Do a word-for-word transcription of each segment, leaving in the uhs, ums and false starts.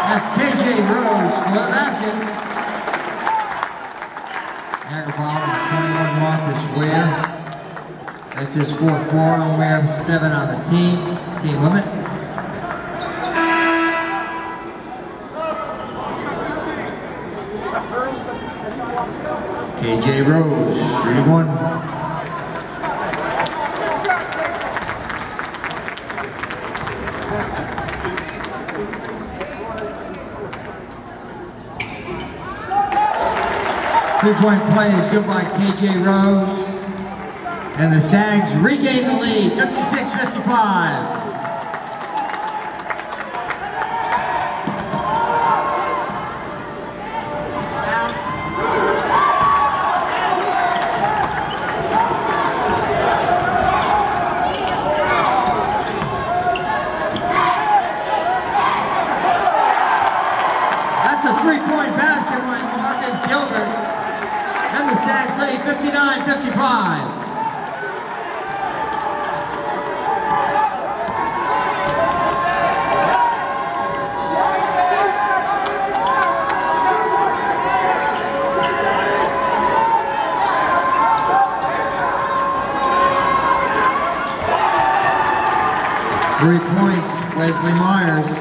That's K J Rose for the basket. Niagara following twenty-one Marcus Ware. That's his fourth four on Ware, seven on the team, team limit. K J Rose, shooting one. Three-point play is good by K J Rose. And the Stags regain the lead, fifty-six fifty-five. That's a three-point basket by Marcus Gilbert. And the Stags lead fifty-nine fifty-five. Three points, Wesley Myers.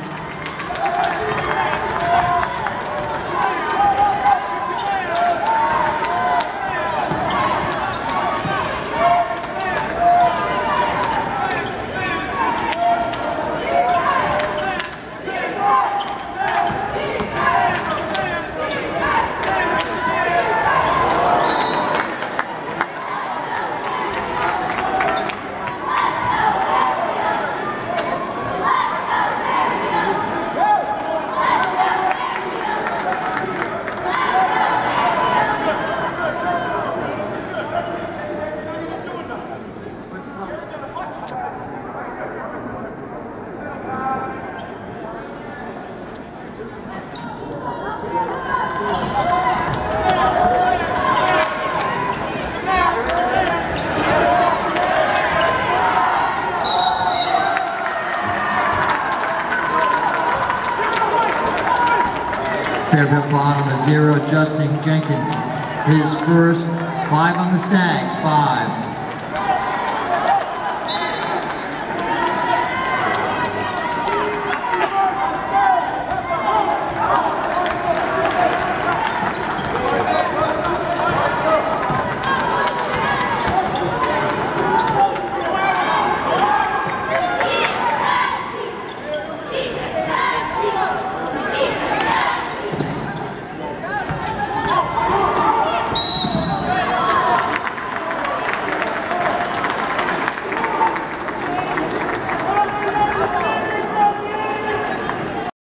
Fairfield following a zero, Justin Jenkins. His first, five on the Stags, five.